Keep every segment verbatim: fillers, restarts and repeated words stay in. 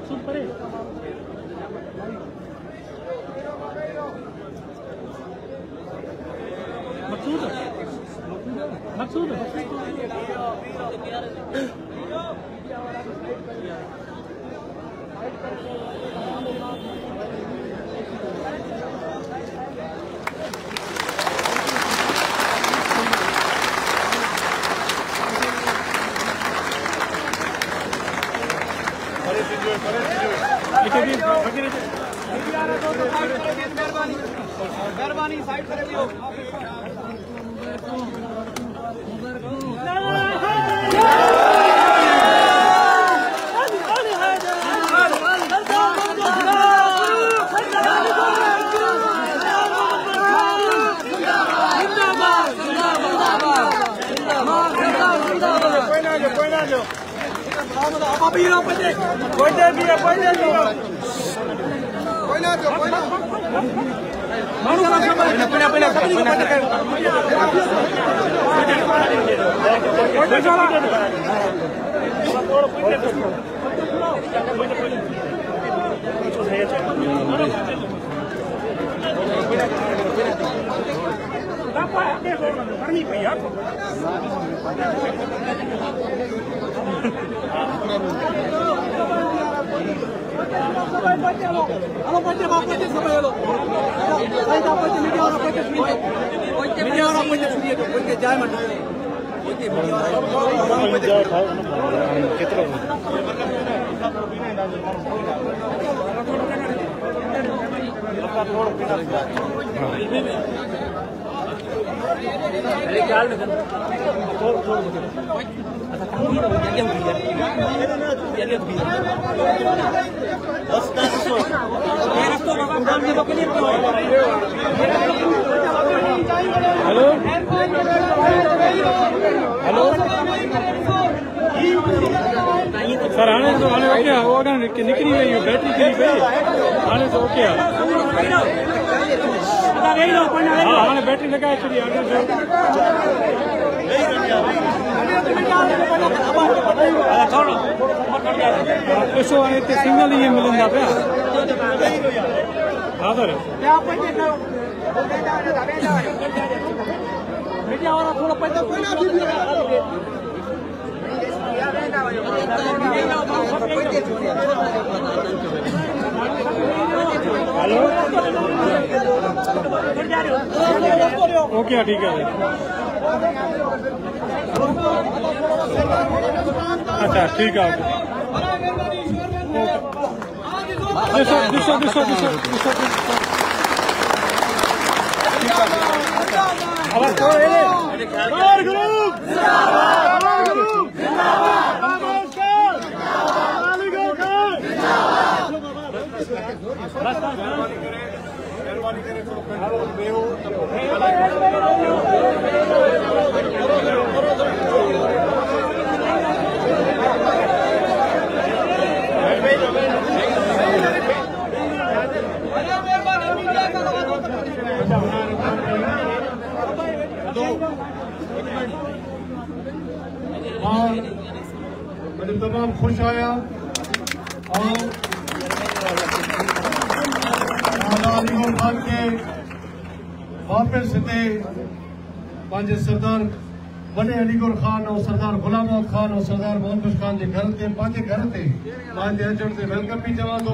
मकसूद परे मकसूद मकसूद मेहरबानी साइड करे भी हो अभी ना पहले कोई दे भी है पहले जो कोई ना जो कोई ना मानो ना पहले पहले पहले कोई चला apa dia करनी पई यार Halo Pak, Pak sampai halo. Saya dapat media orang Pak sendiri. Media orang Pak sendiri, Pak jaya mana? Oke, media orang orang Pak jaya tahu. Ketro. अरे क्या हाल है छोड़ छोड़ अच्छा काम ही हो गया हो गया जल्दी हो गया बस दस सौ ये रास्ता बाबा काम के लोग नहीं हेलो हेलो सर आने तो आने ओके हो गया निकली गई बैटरी चली गई आने तो ओके हाँ हमने बैटरी लगाई चली आगे से ऐसो आने ते सिग्नल ही मिलंदा पे हाँ सर मीडिया वाला थोड़ा पैसा हेलो ओके ठीक है अच्छा ठीक है दिशा दिशा दिशा दिशा दिशा आवाज थोड़ा है और ग्रुप जिंदाबाद ग्रुप जिंदाबाद नमस्कार अलीगढ़ का जिंदाबाद मेहरबानी करे थोड़ा कंट्रोल में हो और मैं तमाम खुश आया और अलीगढ़ खान के वापस हिते पंहिंजे सरदार वॾे अलीगढ़ खान और सरदार गुलाम खान और सरदार मोहम्मद खान के घर ते पंहिंजे घर ते पंहिंजे अचण ते वेलकम भी चवां थो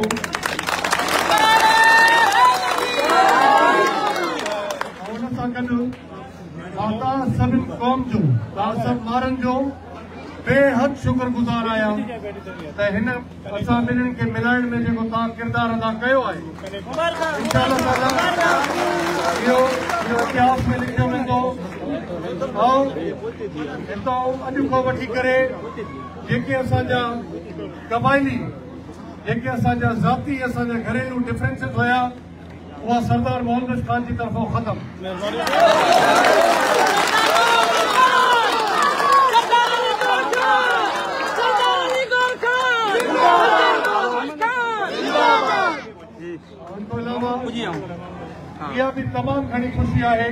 उन सां गॾु तव्हां सभिनी क़ौम जो तव्हां सभु ॿारनि जो बेहद शुक्रगुज़ार आहियां त हिन असां ॿिन्हिनि खे मिलाइण में जेको तव्हां किरदारु अदा कयो आहे इंशाअल्लाह ताला इहो इहो इतिहास में लिखियो वेंदो ऐं हितां अॼु खां वठी करे जेके असांजा क़बाइली जेके असांजा ज़ाती असांजा घरेलू डिफरेंसिस हुया उहा सरदार मोहम्मद खान जी तरफ़ां ख़तमु उनके अलावा इहा भी तमाम घणी खुशी है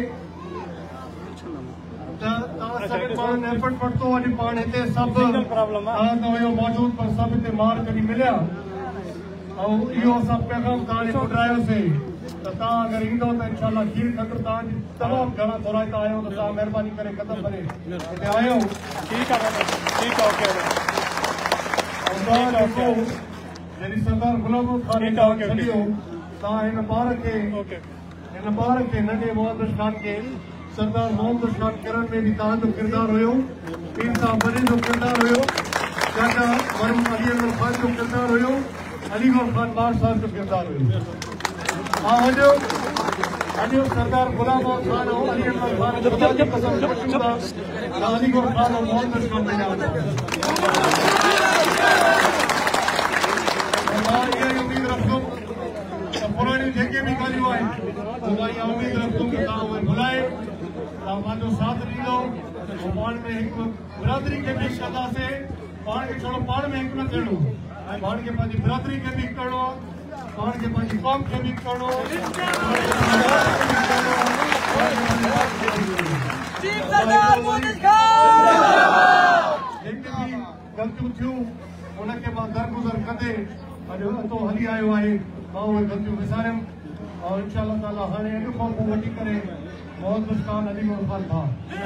एफर्ट वरितो अॼु पाण हिते सभु मौजूद पर सभु हिते मार कॾहिं मिलिया और इहो असां पैगाम तव्हांजे ॿुधायोसीं त तव्हां अगरि ईंदो त इंशाल्लाह खीर खकर तव्हांजी तमामु घणा थोराइता आहियो त तव्हां महिरबानी करे क़दम भरे हिते आहियो ठीकु आहे ठीकु आहे ओके जॾहिं सरदार गुलाम खान छॾियो तव्हां हिन ॿार खे हिन ॿार खे नंढे मोहम्मद खान खे सरदार मोहम्मद खान करण में बि तव्हांजो किरदारु हुयो पीर साहब वॾे जो किरदारु हुयो चाचा मरम अली अकबर खान जो किरदारु हुयो अलीगढ़ खान बार साहब जो किरदारु हुयो हा वञो अॼु सरदार गुलाम खान ऐं अली अकबर खान ख़ुदा जी कसम वठूं था त अलीगढ़ खान ऐं मोहम्मद खान पैदा मां इहा ई उमेद रखंदुमि त पुराणी जेके बि ॻाल्हियूं आहिनि मां इहा उमेद रखंदुमि कि तव्हां उहे भुलाए तव्हां मुंहिंजो साथ ॾींदो ऐं पाण में हिकु बिरादरी खे बि कंदासीं पाण खे छड़ो पाण में हिकु न थियणो ऐं पाण खे पंहिंजी बिरादरी खे बि करिणो आहे पाण खे पंहिंजी क़ौम खे बि करिणो जेके बि ग़लतियूं थियूं उनखे मां दरगुज़र कंदे अॼु अतो हली आयो आहे मां उहे ग़लतियूं विसारियमि और इंशाअल्लाह ताला हाणे अॼु खां पोइ वठी करे मोहम्मद खान अलीगढ़ खान था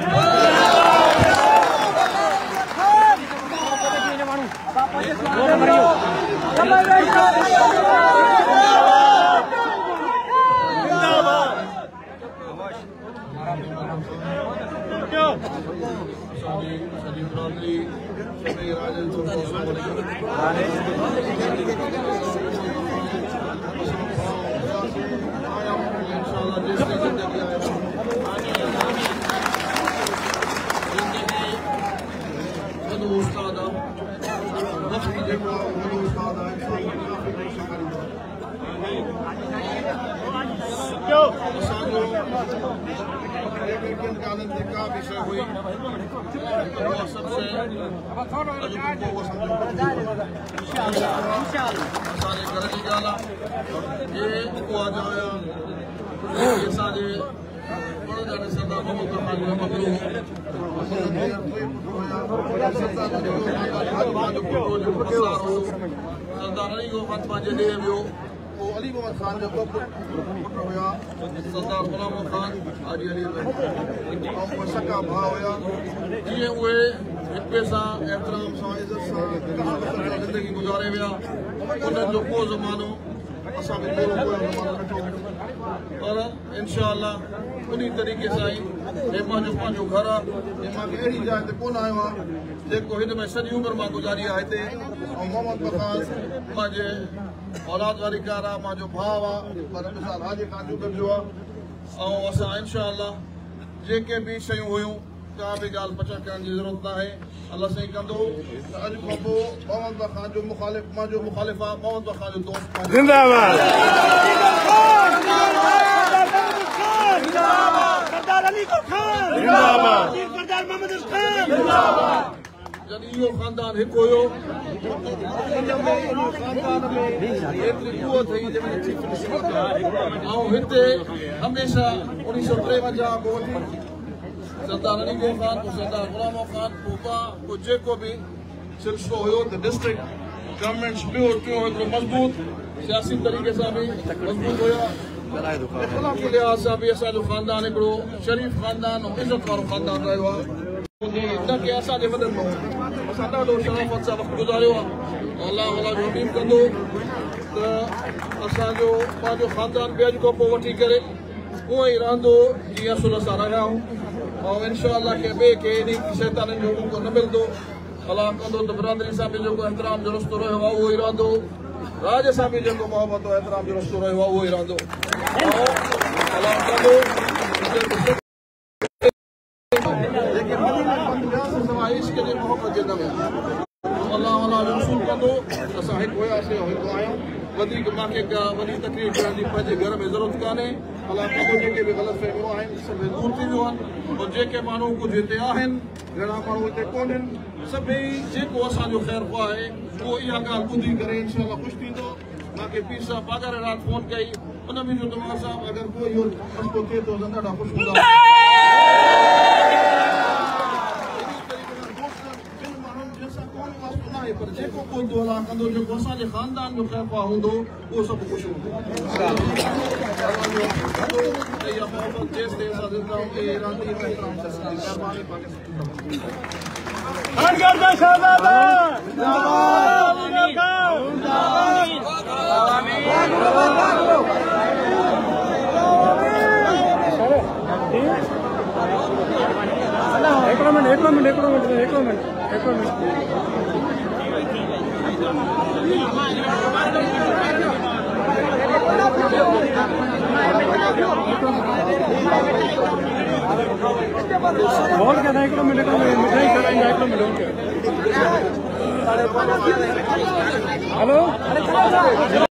अली मोहम्मद खान जो पुटु हुया सरदार गुलाम खान हाजी अली सका भाउ हुया जीअं उहे हिक ॿिए सां एतिराम सां इज़त सां ज़िंदगी गुज़ारे विया उन्हनि जो को ज़मानो असां बि पूरो पूरो ज़मानो ॾिठो पर इनशाअल्लाह उन तरीक़े सां ई हे मुंहिंजो पंहिंजो घरु आहे हे मां अहिड़ी जाइ ते कोन आयो आहे जेको हिन में सॼी उमिरि मां गुज़ारी आहे हिते ऐं मोहम्मद बखास मुंहिंजे औलाद वारी कार आहे मुंहिंजो भाउ आहे पर मिसाल हाजी खान जो गॾिजो आहे ऐं असां इनशाअल्लाह जेके बि शयूं हुयूं का बि ॻाल्हि पचड़ करण जी ज़रूरत न आहे अल्लाह साईं कंदो त अॼु खां पोइ मोहम्मद खान जो मुखालिफ़ मुंहिंजो मुखालिफ़ आहे मोहम्मद खान जो दोस्त जिंदाबाद सरदार अली खान जिंदाबाद सरदार मोहम्मद खान जिंदाबाद जॾहिं इहो ख़ानदान हिकु हुयो ऐं हिते हमेशह उणिवीह सौ टेवंजाह खां वठी सरदार अली खान सरदार गुलाम खान पोपा को जेको बि सिलसिलो हुयो त डिस्ट्रिक्ट गवर्नमेंट ॿियो टियों हिकिड़ो मज़बूत सियासी तरीक़े सां बि मज़बूत हुया इख़्तिलाफ़ लिहाज़ सां बि असांजो ख़ानदान हिकिड़ो शरीफ़ ख़ानदान ऐं इज़त वारो ख़ानदान रहियो आहे न की असांजे वॾनि मां असां ॾाढो शराफ़त सां वक़्तु गुज़ारियो आहे अलाह अलाह जो हबीब कंदो त असांजो पंहिंजो ख़ानदान बि अॼु खां पोइ वठी करे उहो ई रहंदो जीअं असुल सां रहिया आहियूं ऐं इनशाअल्लाह के ॿिए खे इन शैताननि जो मौक़ो न मिलंदो अलाह कंदो त बिरादरी सां बि जेको एतिराम जो रस्तो रहियो आहे उहो ई रहंदो राज सां बि जेको मोहबत एतिराम जो रस्तो रहियो आहे उहो ई रहंदो अलाह कंदो अलाह अलाह जो रसूल कंदो असां हिकु हुयासीं ऐं हिकु आहियूं वधीक मूंखे का वॾी तकलीफ़ करण जी पंहिंजे घर में ज़रूरत कान्हे अलाह कंदो जेके बि ग़लतफ़हमियूं आहिनि सभई दूर थी वियूं आहिनि और जेके माण्हू कुझु हिते आहिनि घणा माण्हू हिते कोन्हनि सभई जेको असांजो ख़ैरु आहे उहो इहा ॻाल्हि ॿुधी करे इनशाअल्लाह ख़ुशि थींदो मूंखे पीर साहब पागर राति फ़ोन कई उन में जो तव्हां साहब अगरि कोई इहो रस्तो थिए थो त ॾाढा ख़ुशि हूंदा पर जेको कोई दुआ कंदो जेको असांजे ख़ानदान जो ख़ैर ख़्वाह हूंदो उहो सभु कुझु हूंदो इहा मोहबत जेसि ताईं असां ज़िंदा हूंदी रहंदी महिरबानी खानगर्दा शहजादा एक मिनट एक मिनट एक मिनट एक मिनट एक मिनट बोल क्या था एक मिनट एक मिनट मिठाई करेंगे एक मिनट हेलो